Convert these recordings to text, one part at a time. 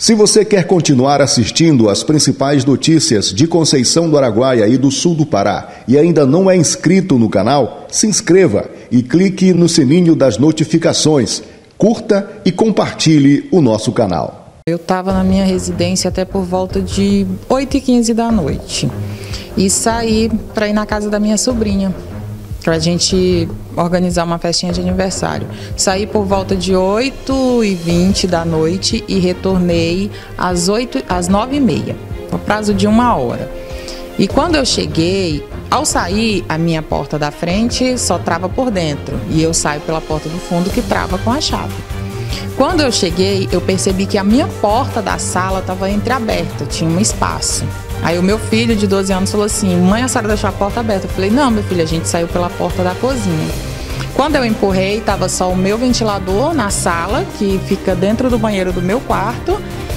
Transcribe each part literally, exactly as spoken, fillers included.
Se você quer continuar assistindo às principais notícias de Conceição do Araguaia e do sul do Pará e ainda não é inscrito no canal, se inscreva e clique no sininho das notificações. Curta e compartilhe o nosso canal. Eu estava na minha residência até por volta de oito e quinze da noite e saí para ir na casa da minha sobrinha, para a gente organizar uma festinha de aniversário. Saí por volta de oito e vinte da noite e retornei às, oito, às nove e meia, no prazo de uma hora. E quando eu cheguei, ao sair, a minha porta da frente só trava por dentro e eu saio pela porta do fundo que trava com a chave. Quando eu cheguei, eu percebi que a minha porta da sala estava entreaberta, tinha um espaço. Aí o meu filho de doze anos falou assim: mãe, a senhora deixou a porta aberta? Eu falei: não, meu filho, a gente saiu pela porta da cozinha. Quando eu empurrei, estava só o meu ventilador na sala, que fica dentro do banheiro do meu quarto,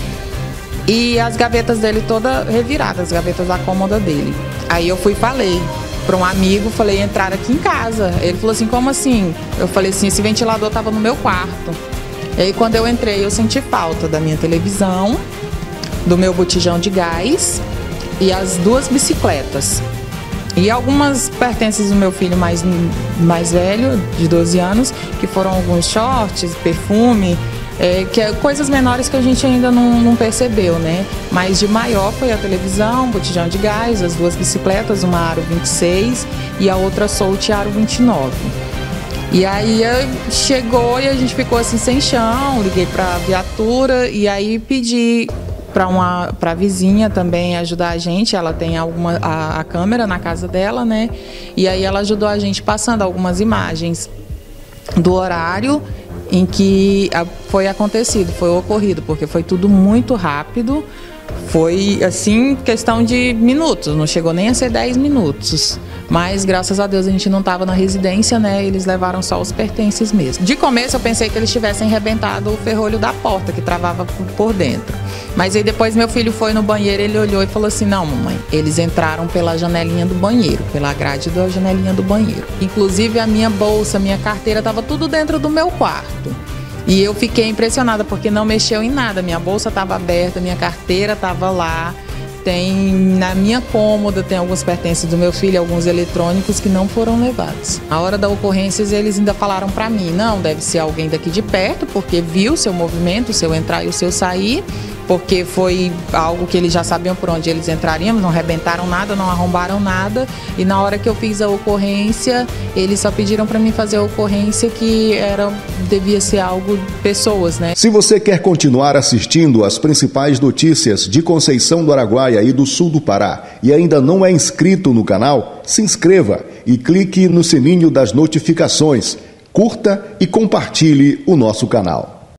e as gavetas dele todas reviradas, as gavetas da cômoda dele. Aí eu fui e falei para um amigo, falei: entrar aqui em casa. Ele falou assim: como assim? Eu falei assim: esse ventilador estava no meu quarto. E aí quando eu entrei, eu senti falta da minha televisão, do meu botijão de gás e as duas bicicletas. E algumas pertences do meu filho mais, mais velho, de doze anos, que foram alguns shorts, perfume, é, que é coisas menores que a gente ainda não, não percebeu, né? Mas de maior foi a televisão, botijão de gás, as duas bicicletas, uma Aro vinte e seis e a outra Solt Aro vinte e nove. E aí chegou e a gente ficou assim sem chão, liguei para a viatura e aí pedi para uma para a vizinha também ajudar a gente. Ela tem alguma a, a câmera na casa dela, né? E aí ela ajudou a gente passando algumas imagens do horário em que foi acontecido, foi ocorrido, porque foi tudo muito rápido. Foi assim, questão de minutos, não chegou nem a ser dez minutos. Mas graças a Deus a gente não estava na residência, né? Eles levaram só os pertences mesmo. De começo eu pensei que eles tivessem arrebentado o ferrolho da porta, que travava por dentro. Mas aí depois meu filho foi no banheiro, ele olhou e falou assim: não, mamãe, eles entraram pela janelinha do banheiro, pela grade da janelinha do banheiro. Inclusive a minha bolsa, minha carteira, estava tudo dentro do meu quarto. E eu fiquei impressionada porque não mexeu em nada. Minha bolsa estava aberta, minha carteira estava lá. Tem na minha cômoda, tem alguns pertences do meu filho, alguns eletrônicos que não foram levados. Na hora da ocorrência, eles ainda falaram para mim: não, deve ser alguém daqui de perto, porque viu o seu movimento, o seu entrar e o seu sair, porque foi algo que eles já sabiam por onde eles entrariam, não arrebentaram nada, não arrombaram nada. E na hora que eu fiz a ocorrência, eles só pediram para mim fazer a ocorrência que era, devia ser algo de pessoas, né? Se você quer continuar assistindo às principais notícias de Conceição do Araguaia e do sul do Pará e ainda não é inscrito no canal, se inscreva e clique no sininho das notificações. Curta e compartilhe o nosso canal.